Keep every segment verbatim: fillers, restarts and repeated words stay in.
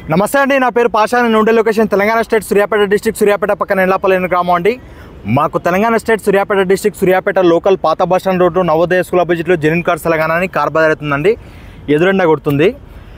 నమస్తే అండి, నా పేరు పాషా. నేను ఉండే location Telangana state Suryapet district, Suryapet పక్కన ఎల్లాపల్లి గ్రామం అండి. మాకు Telangana state Suryapet district, Suryapet local పాత bus stand road Navodaya school ఆపోజిట్లో జెన్యూన్ కార్స్ తెలంగాణ అని కార్ బజార్ అవుతుందండి, ఎదురెండా కొడుతుంది.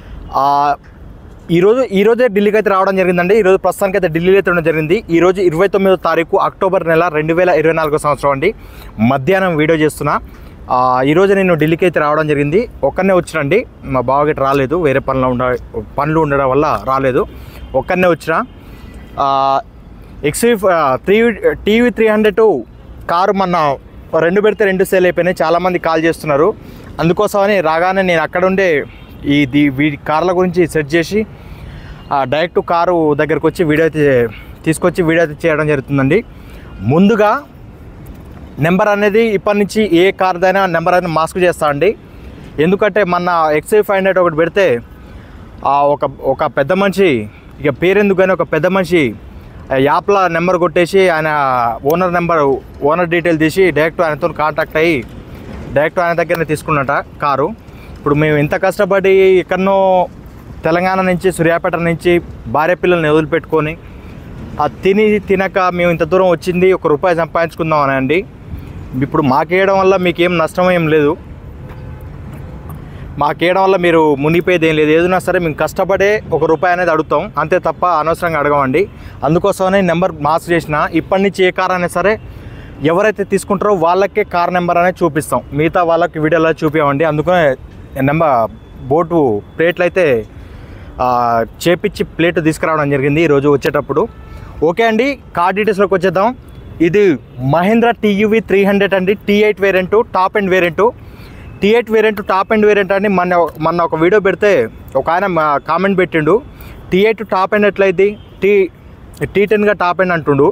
ఈరోజు ఈరోజే ఢిల్లీకి అయితే రావడం జరిగిందండి. ఈరోజు ప్రస్తుతానికి అయితే ఢిల్లీలో అయితే ఉండడం జరిగింది. ఈరోజు ఇరవై తొమ్మిదో తారీఖు అక్టోబర్ నెల రెండు వేల ఇరవై నాలుగో సంవత్సరం అండి. మధ్యాహ్నం వీడియో చేస్తున్నా. ఈరోజు నేను ఢిల్లీకి అయితే రావడం జరిగింది. ఒక్కనే వచ్చినండి, మా బావగట్టి రాలేదు, వేరే పనులు ఉండ పనులు ఉండడం వల్ల రాలేదు. ఒక్కనే వచ్చిన. XUV three TV three hundred car మొన్న రెండు పెడితే రెండు సేల్ అయిపోయినాయి. చాలామంది కాల్ చేస్తున్నారు. అందుకోసమని రాగానే నేను అక్కడ ఉండే ఈ దీ వీ కార్ల గురించి సెర్చ్ చేసి డైరెక్ట్ కారు దగ్గరకు వచ్చి వీడియో అయితే తీసుకొచ్చి వీడియో అయితే చేయడం జరుగుతుందండి. ముందుగా నెంబర్ అనేది ఇప్పటి నుంచి ఏ కార్దైనా నెంబర్ అనేది మాస్క్ చేస్తా అండి. ఎందుకంటే మన ఎక్స్వీ ఫైవ్ హండ్రెడ్ ఒకటి పెడితే ఒక ఒక పెద్ద మనిషి, ఇక పేరెందుకు కానీ ఒక పెద్ద మనిషి యాప్లో నెంబర్ కొట్టేసి ఆయన ఓనర్ నెంబర్ ఓనర్ డీటెయిల్ తీసి డైరెక్ట్ ఆయనతో కాంటాక్ట్ అయ్యి డైరెక్ట్ ఆయన దగ్గరనే తీసుకున్నట కారు. ఇప్పుడు మేము ఎంత కష్టపడి ఎక్కడనో తెలంగాణ నుంచి సూర్యాపేట నుంచి భార్య పిల్లల్ని వదిలిపెట్టుకొని ఆ తిని తినక మేము ఇంత దూరం వచ్చింది ఒక రూపాయి సంపాదించుకుందాం అని అండి. ఇప్పుడు మాకేయడం వల్ల మీకేం నష్టం ఏం లేదు, మాకేయడం వల్ల మీరు మునిగిపోయేది ఏం లేదు. ఏదైనా సరే మేము కష్టపడే ఒక రూపాయి అనేది అడుగుతాం, అంతే తప్ప అనవసరంగా అడగమండి. అందుకోసమనే నెంబర్ మార్క్ చేసిన. ఇప్పటి నుంచి ఏ కార్ అయినా సరే ఎవరైతే తీసుకుంటారో వాళ్ళకే కార్ నెంబర్ అనేది చూపిస్తాం, మిగతా వాళ్ళకి వీడియోలో చూపించమండి. అందుకనే నెంబర్ బోటు ప్లేట్లు అయితే చేపించి ప్లేట్ తీసుకురావడం జరిగింది ఈరోజు వచ్చేటప్పుడు. ఓకే అండి, కార్ డీటెయిల్స్లోకి వచ్చేద్దాం. ఇది మహీంద్రా టీయూవీ త్రీ హండ్రెడ్ అండి, T eight variant, top end variant. T eight variant top end variant అని మన మొన్న ఒక వీడియో పెడితే ఒక ఆయన కామెంట్ పెట్టిండు, టీ ఎయిట్ టాప్ అండ్ ఎట్లయిద్ది, టీ టీ టెన్గా టాప్ అండ్ అంటుండు.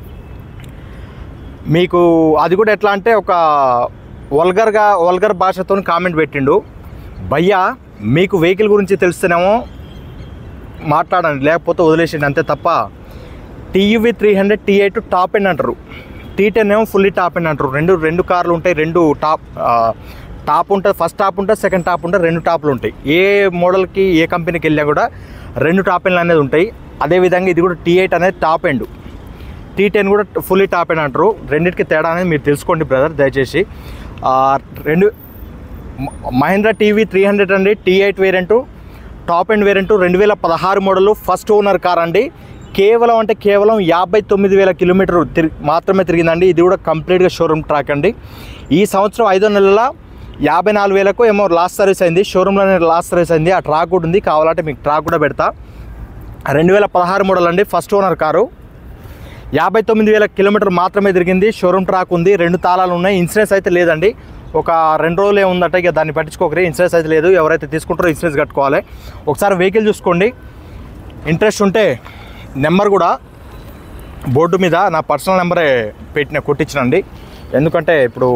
మీకు అది కూడా ఎట్లా అంటే ఒక వల్గర్గా వల్గర్ భాషతో కామెంట్ పెట్టిండు. భయ్యా మీకు వెహికల్ గురించి తెలిస్తేనేమో మాట్లాడండి, లేకపోతే వదిలేసిండి, అంతే తప్ప TUV three hundred T eight top end అంటారు, టీ టెన్ ఏమో ఫుల్లీ టాప్ అండ్ అంటారు. రెండు రెండు కార్లు ఉంటాయి, రెండు టాప్ టాప్ ఉంటుంది, ఫస్ట్ టాప్ ఉంటుంది, సెకండ్ టాప్ ఉంటుంది, రెండు టాప్లు ఉంటాయి. ఏ మోడల్కి ఏ కంపెనీకి వెళ్ళినా కూడా రెండు టాప్ ఎండ్లు అనేది ఉంటాయి. అదేవిధంగా ఇది కూడా టీ ఎయిట్ అనేది టాప్ ఎండ్, టీ టెన్ కూడా ఫుల్లీ టాప్ ఎండ్ అంటారు. రెండింటికి తేడా అనేది మీరు తెలుసుకోండి బ్రదర్ దయచేసి. రెండు మహీంద్రా టీవీ త్రీ హండ్రెడ్ అండి, T eight variant, top end variant, రెండు వేల పదహారు మోడలు, ఫస్ట్ ఓనర్ కార్ అండి. కేవలం అంటే కేవలం యాభై తొమ్మిది వేల కిలోమీటర్ తిరిగి మాత్రమే తిరిగిందండి. ఇది కూడా కంప్లీట్గా షోరూమ్ ట్రాక్ అండి. ఈ సంవత్సరం ఐదో నెలల యాభై నాలుగు వేలకు ఏమో లాస్ట్ సర్వీస్ అయింది, షోరూంలోనే లాస్ట్ సర్వీస్ అయింది. ఆ ట్రాక్ కూడా ఉంది, కావాలంటే మీకు ట్రాక్ కూడా పెడతా. రెండు వేల పదహారు మోడల్ అండి, ఫస్ట్ ఓనర్ కారు. యాభై తొమ్మిది వేల కిలోమీటర్ మాత్రమే తిరిగింది, షోరూమ్ ట్రాక్ ఉంది, రెండు తాళాలు ఉన్నాయి. ఇన్సూరెన్స్ అయితే లేదండి, ఒక రెండు రోజులు ఏముందట, ఇక దాన్ని పట్టించుకోకరి. ఇన్సూరెన్స్ అయితే లేదు, ఎవరైతే తీసుకుంటారో ఇన్సూరెన్స్ కట్టుకోవాలి. ఒకసారి వెహికల్ చూసుకోండి, ఇంట్రెస్ట్ ఉంటే నెంబర్ కూడా బోర్డు మీద నా పర్సనల్ నెంబరే పెట్టిన కొట్టించినండి. ఎందుకంటే ఇప్పుడు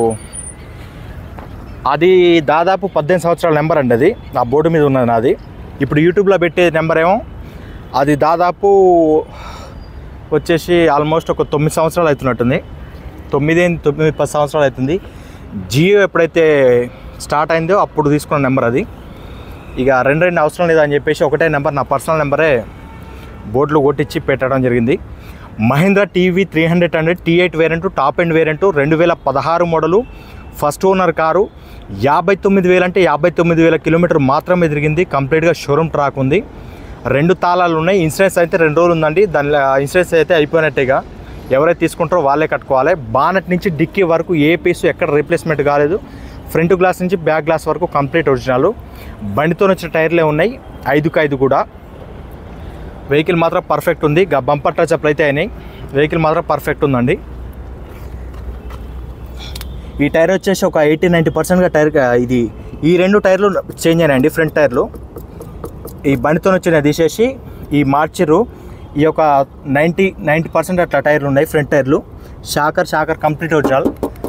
అది దాదాపు పద్దెనిమిది సంవత్సరాల నెంబర్ అండి, అది ఆ బోర్డు మీద ఉన్నది నాది. ఇప్పుడు యూట్యూబ్లో పెట్టే నెంబర్ ఏమో అది దాదాపు వచ్చేసి ఆల్మోస్ట్ ఒక తొమ్మిది సంవత్సరాలు అవుతున్నట్టుంది, తొమ్మిది తొమ్మిది పది సంవత్సరాలు అవుతుంది. జియో ఎప్పుడైతే స్టార్ట్ అయిందో అప్పుడు తీసుకున్న నెంబర్ అది. ఇక రెండు రెండు అవసరం లేదని చెప్పేసి ఒకటే నెంబర్, నా పర్సనల్ నెంబరే బోర్డులో కొట్టించి పెట్టడం జరిగింది. Mahindra TV three hundred hundred T eight variant, top end variant, రెండు వేల పదహారు మోడలు, ఫస్ట్ ఓనర్ కారు. యాభై తొమ్మిది వేలు అంటే యాభై తొమ్మిది వేల కిలోమీటర్ మాత్రమే తిరిగింది, కంప్లీట్గా షోరూమ్ ట్రాక్ ఉంది, రెండు తాళాలు ఉన్నాయి. ఇన్సూరెన్స్ అయితే రెండు రోజులు ఉందండి, దాని ఇన్సూరెన్స్ అయితే అయిపోయినట్టేగా. ఎవరైతే తీసుకుంటారో వాళ్ళే కట్టుకోవాలి. బానెట్ నుంచి డిక్కీ వరకు ఏ పీసు ఎక్కడ రీప్లేస్మెంట్ కాలేదు. ఫ్రంట్ గ్లాస్ నుంచి బ్యాక్ గ్లాస్ వరకు కంప్లీట్ ఒరిజినల్. బండితో వచ్చిన టైర్లే ఉన్నాయి, ఐదుకు ఐదు కూడా. వెహికల్ మాత్రం పర్ఫెక్ట్ ఉంది, బంపర్ టచ్ అప్లు అయితే అయినాయి. వెహికల్ మాత్రం పర్ఫెక్ట్ ఉందండి. ఈ టైర్ వచ్చేసి ఒక ఎయిటీ నైంటీ పర్సెంట్గా టైర్ ఇది ఈ రెండు టైర్లు చేంజ్ అయినాయండి, ఫ్రంట్ టైర్లు. ఈ బండితో వచ్చిన తీసేసి ఈ మార్చిర్రు. ఈ యొక్క నైంటీ నైంటీ పర్సెంట్ అట్లా టైర్లు ఉన్నాయి, ఫ్రంట్ టైర్లు. Shocker shocker complete original.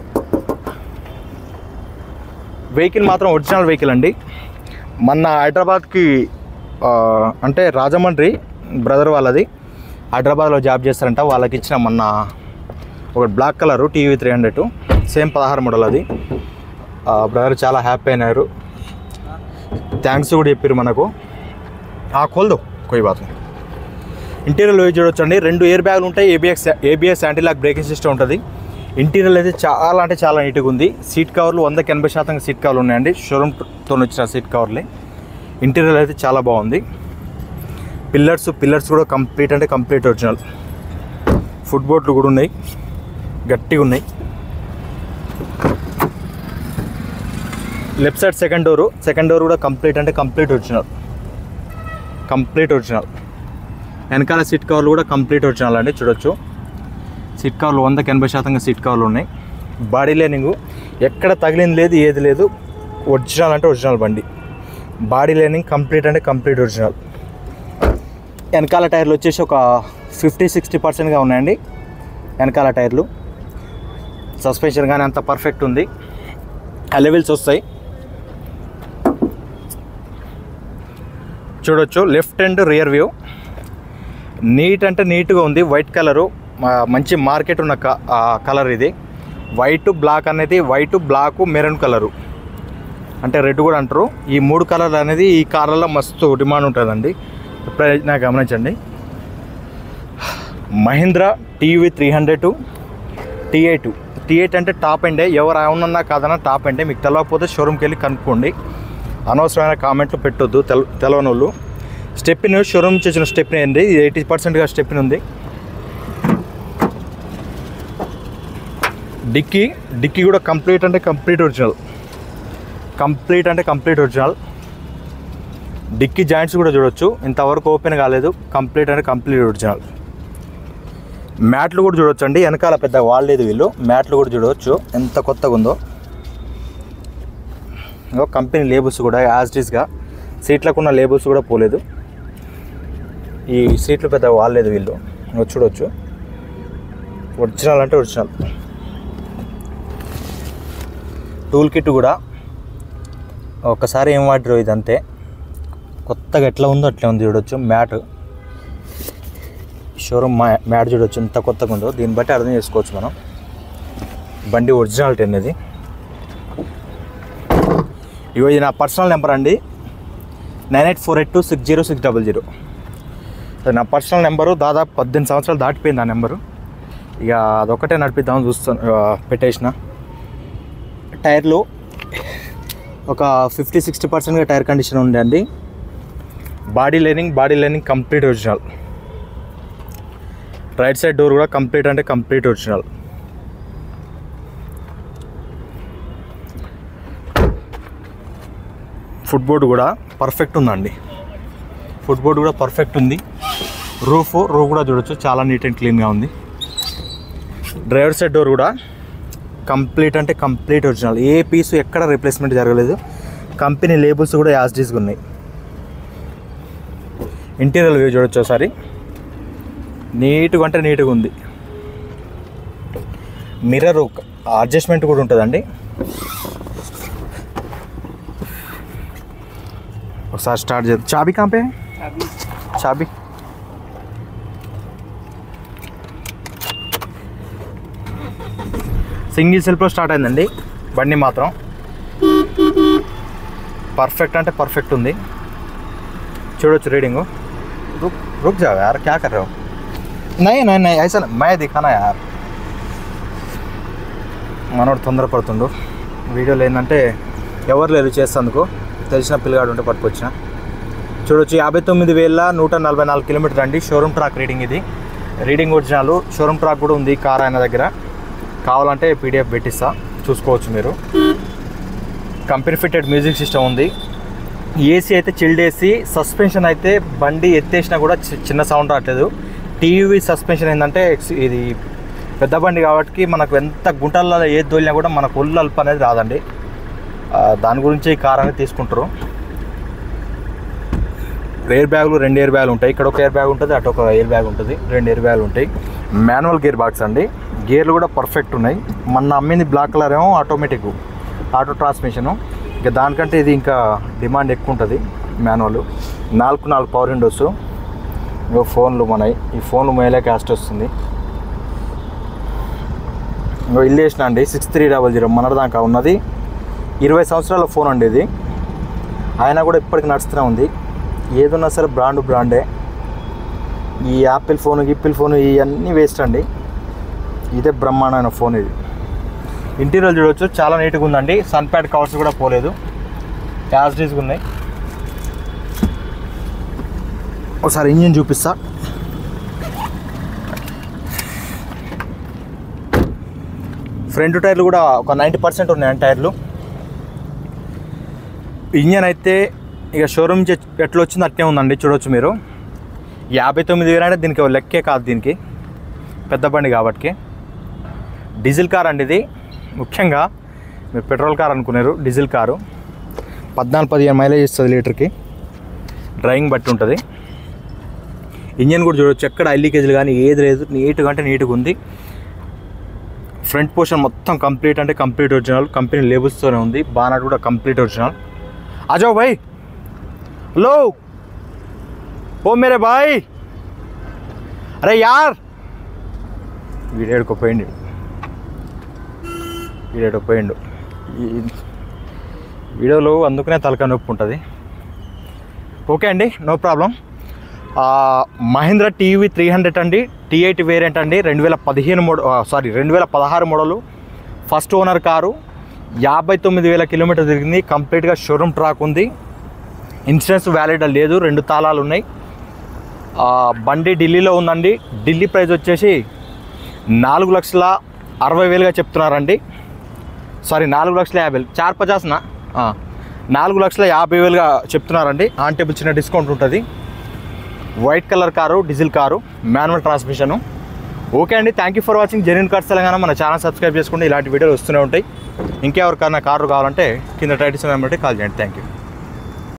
Vehicle మాత్రం ఒరిజినల్ వెహికల్ అండి. మొన్న హైదరాబాద్కి అంటే రాజమండ్రి బ్రదర్ వాళ్ళది హైదరాబాద్లో జాబ్ చేస్తారంట, వాళ్ళకి ఇచ్చిన మొన్న ఒక black colour TV three hundred same పదహారు మోడల్ అది. బ్రదర్ చాలా హ్యాపీ అయినారు, థ్యాంక్స్ కూడా చెప్పారు మనకు. खोल दो कोई बात नहीं. ఇంటీరియర్లో చూడొచ్చండి, రెండు ఎయిర్ బ్యాగులు ఉంటాయి, ABS ABS anti lock braking system ఉంటుంది. ఇంటీరియర్ అయితే చాలా అంటే చాలా నీట్గా ఉంది. సీట్ కవర్లు వందకి ఎనభై శాతం సీట్ కవర్లు ఉన్నాయండి, షోరూమ్తో వచ్చిన సీట్ కవర్లే. ఇంటీరియర్ అయితే చాలా బాగుంది. పిల్లర్స్ పిల్లర్స్ కూడా కంప్లీట్ అంటే కంప్లీట్ ఒరిజినల్. ఫుట్ బోర్డులు కూడా ఉన్నాయి, గట్టిగా ఉన్నాయి. Left side second door second door కూడా కంప్లీట్ అంటే కంప్లీట్ ఒరిజినల్, కంప్లీట్ ఒరిజినల్. వెనకాల సీట్ కవర్లు కూడా కంప్లీట్ ఒరిజినల్ అండి. చూడొచ్చు, సీట్ కవర్లు వందకి ఎనభై శాతంగా సీట్ కవర్లు ఉన్నాయి. బాడీ లైనింగ్ ఎక్కడ తగిలింది లేదు, ఏది లేదు, ఒరిజినల్ అంటే ఒరిజినల్ బండి. బాడీ లైనింగ్ కంప్లీట్ అంటే కంప్లీట్ ఒరిజినల్. వెనకాల టైర్లు వచ్చేసి ఒక ఫిఫ్టీ సిక్స్టీ పర్సెంట్గా ఉన్నాయండి వెనకాల టైర్లు. సస్పెన్షన్ కానీ అంత పర్ఫెక్ట్ ఉంది, అలెవెల్స్ వస్తాయి. చూడొచ్చు left and rear view neat అంటే నీట్గా ఉంది. వైట్ కలరు, మంచి మార్కెట్ ఉన్న కలర్ ఇది. వైట్ బ్లాక్ అనేది, వైట్ బ్లాక్ మెరూన్ కలరు అంటే రెడ్ కూడా అంటారు. ఈ మూడు కలర్లు అనేది ఈ కార్లలో మస్తు డిమాండ్ ఉంటుందండి, ఎప్పుడైనా గమనించండి. Mahindra TV three hundred T eight T eight అంటే టాప్ ఎండే. ఎవరు అవునన్నా కాదన్నా టాప్ ఎండే. మీకు తెలియకపోతే షోరూమ్కి వెళ్ళి కనుక్కోండి, అనవసరమైన కామెంట్లు పెట్టొద్దు తెల తెలవని వాళ్ళు. స్టెప్పిన్ షోరూమ్ నుంచి వచ్చిన స్టెప్ని అండి, ఎయిటీ పర్సెంట్గా స్టెప్పిన్ ఉంది. డిక్కీ డిక్కీ కూడా కంప్లీట్ అంటే కంప్లీట్ ఒరిజినల్, కంప్లీట్ అంటే కంప్లీట్ ఒరిజినల్. డిక్కీ జాయింట్స్ కూడా చూడొచ్చు, ఇంతవరకు ఓపెన్ కాలేదు, కంప్లీట్ అంటే కంప్లీట్ ఒరిజినల్. మ్యాట్లు కూడా చూడొచ్చు అండి, వెనకాల పెద్ద వాడలేదు వీళ్ళు. మ్యాట్లు కూడా చూడవచ్చు ఎంత కొత్తగా ఉందో. కంపెనీ లేబుల్స్ కూడా యాజ్ టీస్గా, సీట్లకు ఉన్న లేబుల్స్ కూడా పోలేదు. ఈ సీట్లు పెద్ద వాడలేదు వీళ్ళు, చూడవచ్చు. ఒరిజినల్ అంటే ఒరిజినల్. టూల్ కిట్ కూడా ఒక్కసారి ఏం వాడరు, ఇదంతే కొత్తగా ఎట్లా ఉందో అట్లా ఉంది. చూడొచ్చు మ్యాట్, షోరూమ్ మ్యా మ్యాట్ చూడొచ్చు ఎంత కొత్తగా ఉందో. దీన్ని బట్టి అర్థం చేసుకోవచ్చు మనం బండి ఒరిజినాలిటీ అనేది. ఇగో ఇది నా పర్సనల్ నెంబర్ అండి, nine eight four eight two six zero six double zero. అది నా పర్సనల్ నెంబరు. దాదాపు పద్దెనిమిది సంవత్సరాలు దాటిపోయింది ఆ నెంబరు. ఇక అదొక్కటే నడిపిద్దామని చూస్తాను, పెట్టేసిన. టైర్లు ఒక ఫిఫ్టీ సిక్స్టీ పర్సెంట్గా టైర్ కండిషన్ ఉందండి. Body lining body lining complete original. Right side door కూడా కంప్లీట్ అంటే కంప్లీట్ ఒరిజినల్. ఫుట్ బోర్డు కూడా పర్ఫెక్ట్ ఉందండి, ఫుట్ బోర్డు కూడా పర్ఫెక్ట్ ఉంది. రూఫ్ రూఫ్ కూడా చూడొచ్చు, చాలా నీట్ అండ్ క్లీన్గా ఉంది. డ్రైవర్ సైడ్ డోర్ కూడా కంప్లీట్ అంటే కంప్లీట్ ఒరిజినల్, ఏ పీసు ఎక్కడ రీప్లేస్మెంట్ జరగలేదు. కంపెనీ లేబుల్స్ కూడా యాజ్ డీస్గా ఉన్నాయి. ఇంటీరియర్ వ్యూ చూడొచ్చు ఒకసారి, నీట్గా అంటే నీట్గా ఉంది. మిర్రర్ అడ్జస్ట్మెంట్ కూడా ఉంటుందండి. ఒకసారి స్టార్ట్ చేద్దాం. చాబీ కాంపే చాబీ సింగిల్ సెల్ఫ్లో స్టార్ట్ అయిందండి బండి మాత్రం. పర్ఫెక్ట్ అంటే పర్ఫెక్ట్ ఉంది. చూడొచ్చు రీడింగు. रुक रुक जाओ यार, क्या कर रहे हो? नहीं नहीं नहीं ऐसा मैं दिखाना यार. మనోడు తొందరపడుతుండు. వీడియోలో ఏంటంటే ఎవరు లేరు చేసేందుకు, తెలిసిన పిల్లగాడు ఉంటే పట్టుకొచ్చిన. చూడొచ్చు యాభై తొమ్మిది వేల నూట నలభై నాలుగు కిలోమీటర్ అండి. షోరూమ్ ట్రాక్ రీడింగ్ ఇది. Reading original. షోరూమ్ ట్రాక్ కూడా ఉంది కార్ ఆయన దగ్గర, కావాలంటే పీడిఎఫ్ పెట్టిస్తా, చూసుకోవచ్చు మీరు. కంపెనీ ఫిట్టెడ్ మ్యూజిక్ సిస్టమ్ ఉంది. ఏసీ అయితే చిల్డ్ ఏసీ. సస్పెన్షన్ అయితే బండి ఎత్తేసినా కూడా చిన్న సౌండ్ రావట్లేదు. టీవీ సస్పెన్షన్ ఏంటంటే ఇది పెద్ద బండి కాబట్టి మనకు ఎంత గుంటల్లో ఏది తోలినా కూడా మనకు ఒళ్ళు అల్ప అనేది రాదండి. దాని గురించి ఈ కార్ అనేది తీసుకుంటారు. ఎయిర్ బ్యాగులు రెండు ఎయిర్ బ్యాగులు ఉంటాయి. ఇక్కడ ఒక ఎయిర్ బ్యాగ్ ఉంటుంది, అటు ఒక ఎయిర్ బ్యాగ్ ఉంటుంది. రెండు ఎయిర్ బ్యాగులు ఉంటాయి. మాన్యువల్ గేర్ బాక్స్ అండి. గేర్లు కూడా పర్ఫెక్ట్ ఉన్నాయి. మొన్న అమ్మింది బ్లాక్ కలర్ ఏమో ఆటోమేటిక్ ఆటో ట్రాన్స్మిషను. ఇంకా దానికంటే ఇది ఇంకా డిమాండ్ ఎక్కువ ఉంటుంది మాన్యువల్. నాలుగు నాలుగు పవర్ విండోస్. ఇంకో ఫోన్లు మనవి. ఈ ఫోన్లు మేలే క్యాస్ట్ వస్తుంది. ఇంకో ఇల్లు వేసిన అండి సిక్స్ త్రీ డబల్ జీరో మన దాకా ఉన్నది. ఇరవై సంవత్సరాల ఫోన్ అండి ఇది. అయినా కూడా ఇప్పటికి నడుస్తూనే ఉంది. ఏదున్నా సరే బ్రాండ్ బ్రాండే. ఈ యాపిల్ ఫోన్ గిప్పిల్ ఫోన్ ఇవన్నీ వేస్ట్ అండి. ఇదే బ్రహ్మాండమైన ఫోన్ ఇది. ఇంటీరియర్ చూడవచ్చు, చాలా నీట్గా ఉందండి. సన్ ప్యాడ్ కవర్స్ కూడా పోలేదు, యాజ్ డీస్గా ఉన్నాయి. ఒకసారి ఇంజిన్ చూపిస్తా. ఫ్రంట్ టైర్లు కూడా ఒక నైంటీ పర్సెంట్ ఉన్నాయండి టైర్లు. ఇంజన్ అయితే ఇక షోరూమ్ నుంచి ఎట్లా వచ్చింది అట్నే ఉందండి, చూడవచ్చు మీరు. యాభై తొమ్మిది వేలు అంటే దీనికి లెక్కే కాదు, దీనికి పెద్ద బండి కాబట్టి. డీజిల్ కార్ అండి ఇది. ముఖ్యంగా మీరు పెట్రోల్ కార్ అనుకున్నారు, డీజిల్ కారు. పద్నాలుగు పదిహేను మైలేజ్ ఇస్తుంది లీటర్కి, డ్రైవింగ్ బట్టి ఉంటుంది. ఇంజన్ కూడా చూడవచ్చు, ఎక్కడ ఐల్ లీకేజ్లు కానీ ఏది లేదు, నీట్గా అంటే నీట్గా ఉంది. ఫ్రంట్ పోర్షన్ మొత్తం కంప్లీట్ అంటే కంప్లీట్ ఒరిజినల్, కంపెనీ లేబుల్స్తోనే ఉంది. బానట్ కూడా కంప్లీట్ ఒరిజినల్. ఆజాओ भाई, हेलो ओ मेरे भाई, अरे यार వీడియోకి పోయిండు వీడియోకి పోయిండు ఈ వీడియోలో అందుకనే తలకాయ నొప్పి ఉంటుంది. ఓకే అండి, no problem. Mahindra TV three hundred అండి, టీ ఎయిట్ వేరియంట్ అండి, రెండు వేల పదిహేను మోడల్ సారీ రెండు వేల పదహారు మోడలు, ఫస్ట్ ఓనర్ కారు. యాభై తొమ్మిది వేల కిలోమీటర్ తిరిగింది. కంప్లీట్గా షోరూమ్ ట్రాక్ ఉంది. ఇన్సూరెన్స్ వ్యాలిడ్ లేదు, రెండు తాళాలు ఉన్నాయి. బండి ఢిల్లీలో ఉందండి. ఢిల్లీ ప్రైస్ వచ్చేసి నాలుగు లక్షల అరవై వేలుగా చెప్తున్నారండి. సారీ నాలుగు లక్షల యాభై వేలు చార్ పచాస్నా నాలుగు లక్షల యాభై వేలుగా చెప్తున్నారండి. ఆన్ టేబుల్ చిన్న డిస్కౌంట్ ఉంటుంది. White colour car, diesel car, manual transmission. Okay అండి, thank you for watching genuine cars Telangana. మన ఛానల్ సబ్స్క్రైబ్ చేసుకోండి, ఇలాంటి వీడియోలు వస్తూనే ఉంటాయి. ఇంకెవరికైనా కారు కావాలంటే కింద టైటిల్స్ నెంబర్కి కాల్ చేయండి. Thank you.